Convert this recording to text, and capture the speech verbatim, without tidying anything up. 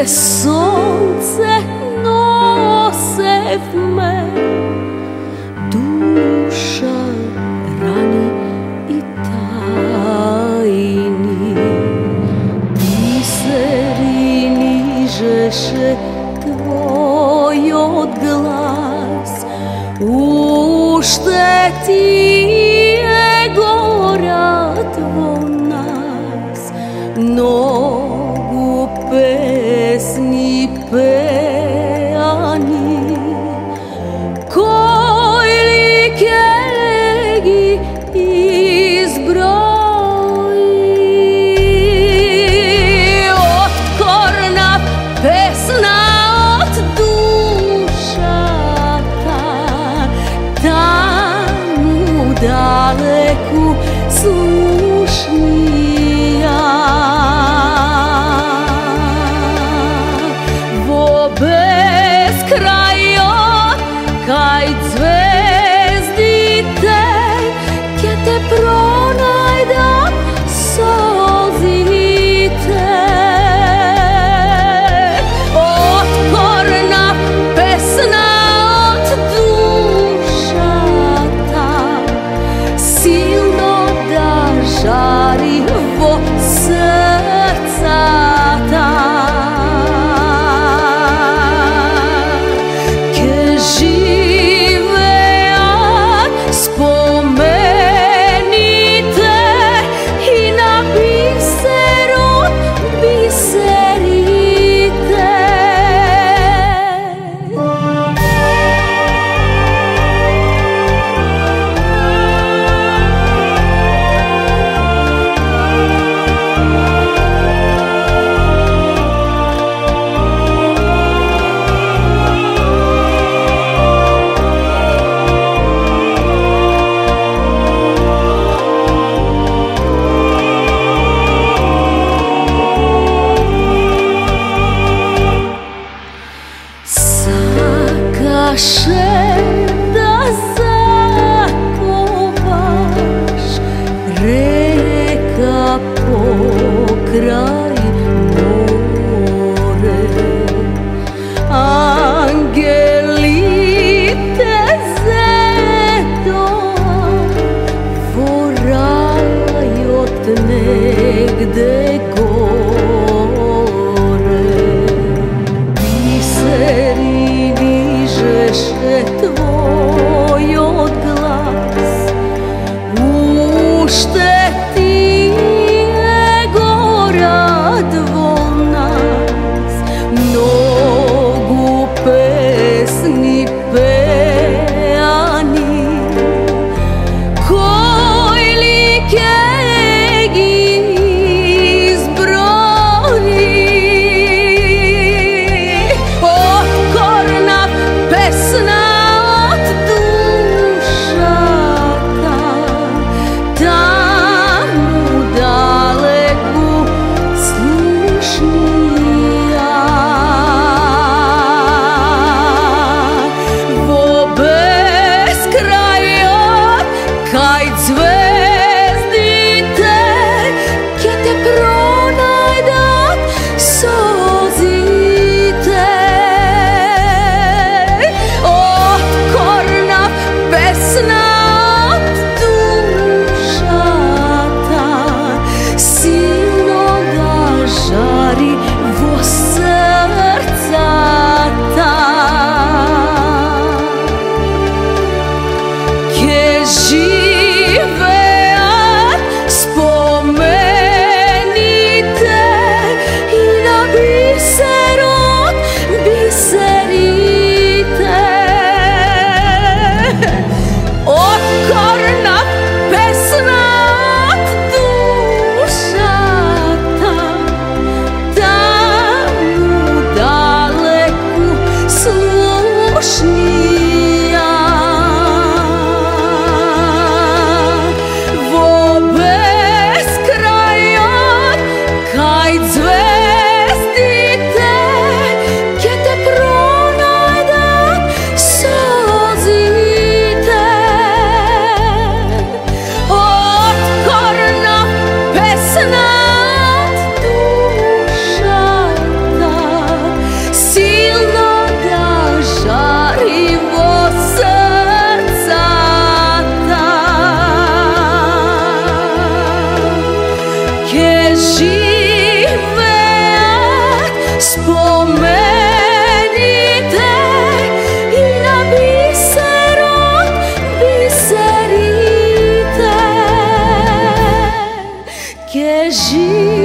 gdje sunce nose v me, duša rani i tajni. Biseri nižeše tvoj odglas, ušte ti je gora tvoj nas, mnogu pesni pejani, koji li kelegi izbroji. Otkorna pesna od dušata, tamu daleku slušnija. Vo beskrajot kaj zvezdite, kje te pronajdam solzite. Otkorna pesna od dušata, silno da žari vo srcata. Ke živeat spomenite i na biseru biserite. Sakaše da zakopaš reka pokraj more, angeli te zeto vorajot negde gore. Biseri nižeše tvoj odglas, ušte ti je gora tvoj nas, mnogu pesni pejani, koji li kelegi izbroji. Otkorna pesna od dušata, tamu daleku slušnija. Vo beskrajot kaj zvezdite, kje te pronajdat solzite. Otkorna pesna od dušata, silno da žari vo srcata. Ke živeat spomenite i na biserot biserite. Otkorna pesna od dušata, tamu daleku slušnija. Vo beskrajot kaj zvezdite, kje te pronajdat solzite. Otkorna pesna od dušata, que é giro.